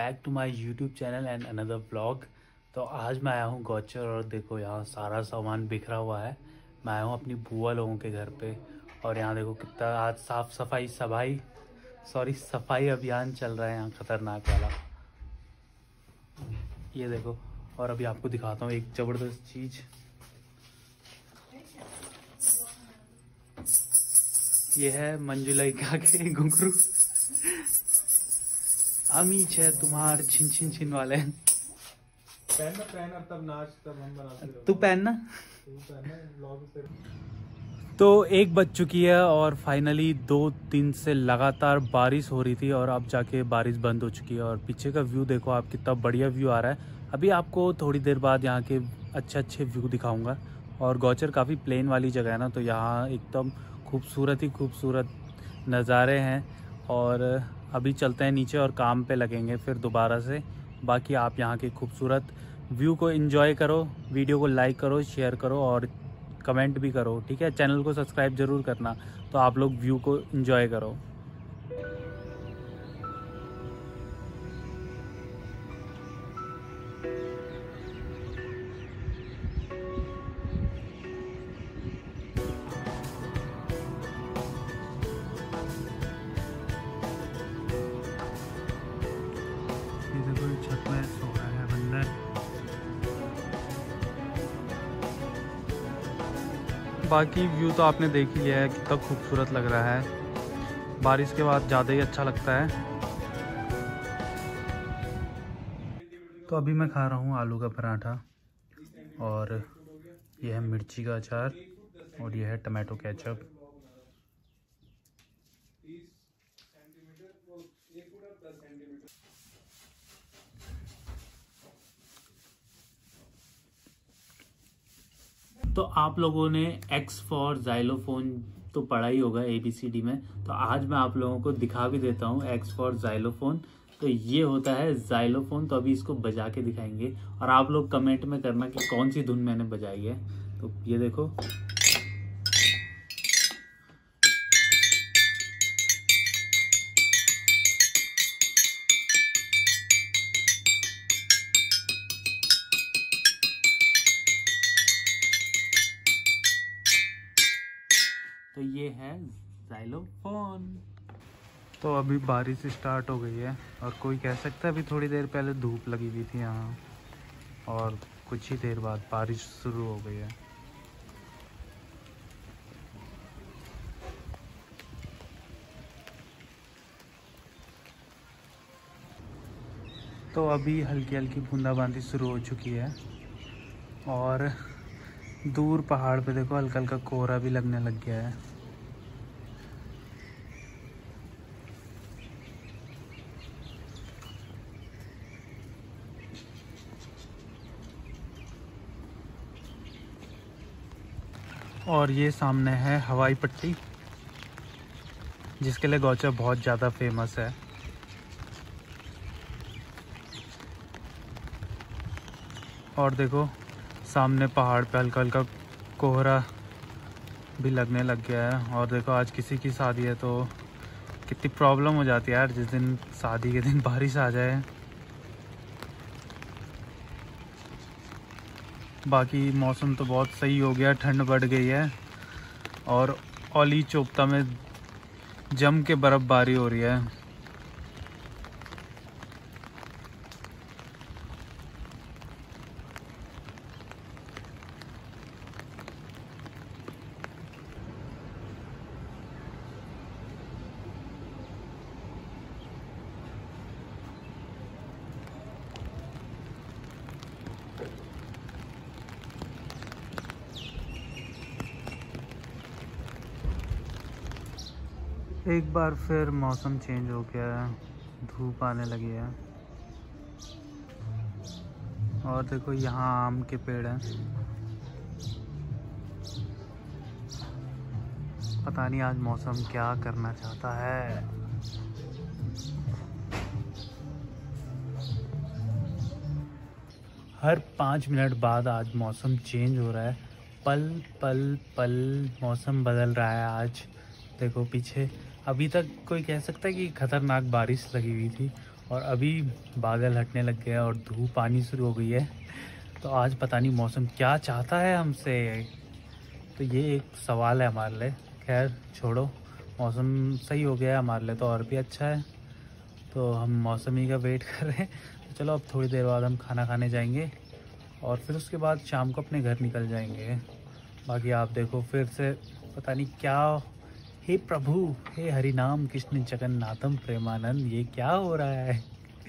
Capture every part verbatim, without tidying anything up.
Back to my YouTube channel and another vlog. तो आज मैं आया हूँ गौचर और देखो यहाँ सारा सामान बिखरा हुआ है। मैं आया हूँ अपनी बुआ लोगों के घर पे और यहाँ देखो कितना आज साफ सफाई सफाई सॉरी सफाई अभियान चल रहा है यहाँ खतरनाक वाला। ये देखो और अभी आपको दिखाता हूँ एक ज़बरदस्त चीज़। ये है मंजुलिका के घुंघरू। अमीच है तुम्हार छिन छिन छिन वाले। पहनना पहनना तब नाच तब हम बनाते रहो। तू पहनना। तू पहनना व्लॉग से। तो एक बज चुकी है और फाइनली दो दिन से लगातार बारिश हो रही थी और अब जाके बारिश बंद हो चुकी है। और पीछे का व्यू देखो आप, कितना बढ़िया व्यू आ रहा है। अभी आपको थोड़ी देर बाद यहाँ के अच्छे अच्छे व्यू दिखाऊंगा। और गौचर काफ़ी प्लेन वाली जगह है ना, तो यहाँ एकदम खूबसूरत ही खूबसूरत नज़ारे हैं। और अभी चलते हैं नीचे और काम पे लगेंगे फिर दोबारा से। बाकी आप यहाँ के खूबसूरत व्यू को एंजॉय करो, वीडियो को लाइक करो, शेयर करो और कमेंट भी करो, ठीक है। चैनल को सब्सक्राइब ज़रूर करना, तो आप लोग व्यू को एंजॉय करो। ये देखो छत में सो रहा है बंदर। बाकी व्यू तो आपने देख ही लिया है, कितना खूबसूरत लग रहा है। बारिश के बाद ज़्यादा ही अच्छा लगता है। तो अभी मैं खा रहा हूँ आलू का पराठा और यह है मिर्ची का अचार और यह है टमाटो केचप। तो आप लोगों ने एक्स फॉर जाइलोफोन तो पढ़ा ही होगा ए बी सी डी में, तो आज मैं आप लोगों को दिखा भी देता हूँ एक्स फॉर जाइलोफोन। तो ये होता है जाइलोफोन। तो अभी इसको बजा के दिखाएंगे और आप लोग कमेंट में करना कि कौन सी धुन मैंने बजाई है। तो ये देखो, तो ये है जाइलोफोन। तो अभी बारिश स्टार्ट हो गई है और कोई कह सकता है अभी थोड़ी देर पहले धूप लगी हुई थी यहाँ और कुछ ही देर बाद बारिश शुरू हो गई है। तो अभी हल्की हल्की बूंदाबांदी शुरू हो चुकी है और दूर पहाड़ पे देखो हल्का हल्का कोहरा भी लगने लग गया है। और ये सामने है हवाई पट्टी, जिसके लिए गौचर बहुत ज़्यादा फेमस है। और देखो सामने पहाड़ पे हल्का हल्का कोहरा भी लगने लग गया है। और देखो आज किसी की शादी है तो कितनी प्रॉब्लम हो जाती है यार, जिस दिन शादी के दिन बारिश आ जाए। बाकी मौसम तो बहुत सही हो गया, ठंड बढ़ गई है और ओली चोपता में जम के बर्फबारी हो रही है। एक बार फिर मौसम चेंज हो गया है, धूप आने लगी है। और देखो यहाँ आम के पेड़ हैं। पता नहीं आज मौसम क्या करना चाहता है। हर पाँच मिनट बाद आज मौसम चेंज हो रहा है। पल पल पल मौसम बदल रहा है आज। देखो पीछे अभी तक कोई कह सकता है कि खतरनाक बारिश लगी हुई थी और अभी बादल हटने लग गए और धूप आनी शुरू हो गई है। तो आज पता नहीं मौसम क्या चाहता है हमसे, तो ये एक सवाल है हमारे लिए। खैर छोड़ो, मौसम सही हो गया है हमारे लिए तो और भी अच्छा है। तो हम मौसम ही का वेट कर रहे हैं। तो चलो अब थोड़ी देर बाद हम खाना खाने जाएंगे और फिर उसके बाद शाम को अपने घर निकल जाएंगे। बाकी आप देखो फिर से पता नहीं क्या, हे प्रभु हे हरि नाम कृष्ण जगन्नाथम प्रेमानंद, ये क्या हो रहा है।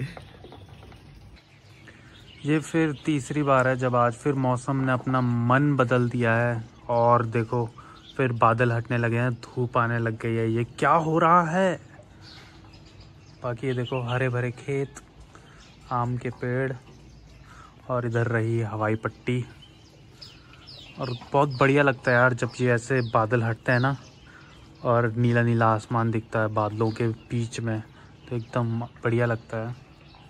ये फिर तीसरी बार है जब आज फिर मौसम ने अपना मन बदल दिया है और देखो फिर बादल हटने लगे हैं, धूप आने लग गई है। ये क्या हो रहा है। बाकी ये देखो हरे भरे खेत, आम के पेड़ और इधर रही हवाई पट्टी। और बहुत बढ़िया लगता है यार जब ये ऐसे बादल हटते हैं ना और नीला नीला आसमान दिखता है बादलों के बीच में, तो एकदम बढ़िया लगता है।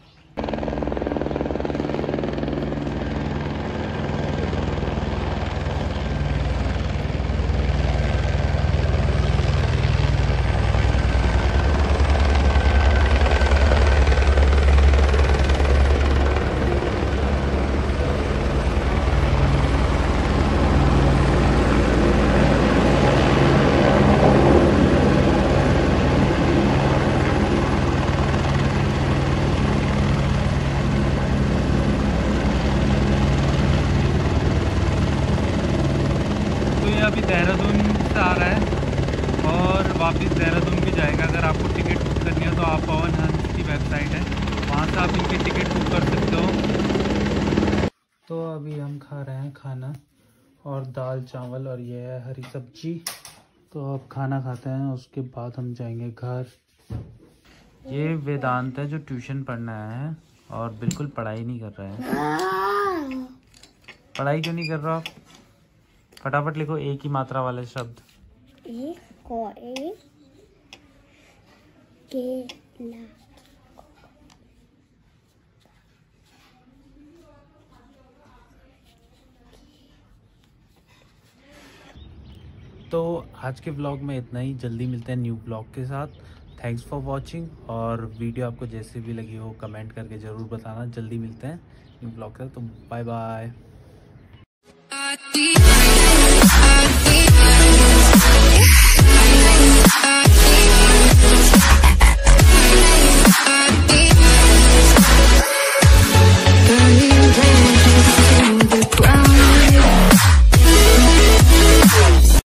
अभी देहरादून से आ रहा है और वापस देहरादून भी जाएगा। अगर आपको टिकट बुक करनी हो तो आप पवन हंस की वेबसाइट है, वहाँ से आप इनकी टिकट बुक कर सकते हो। तो अभी हम खा रहे हैं खाना और दाल चावल और ये है हरी सब्जी। तो अब खाना खाते हैं, उसके बाद हम जाएंगे घर। ये वेदांत है जो ट्यूशन पढ़ने आया है और बिल्कुल पढ़ाई नहीं कर रहा है। पढ़ाई क्यों नहीं कर रहा आप? फटाफट लिखो एक ही मात्रा वाले शब्द। एक को एक केला। तो आज के व्लॉग में इतना ही, जल्दी मिलते हैं न्यू व्लॉग के साथ। थैंक्स फॉर वॉचिंग और वीडियो आपको जैसे भी लगी हो कमेंट करके ज़रूर बताना। जल्दी मिलते हैं न्यू व्लॉग के साथ, तो बाय बाय।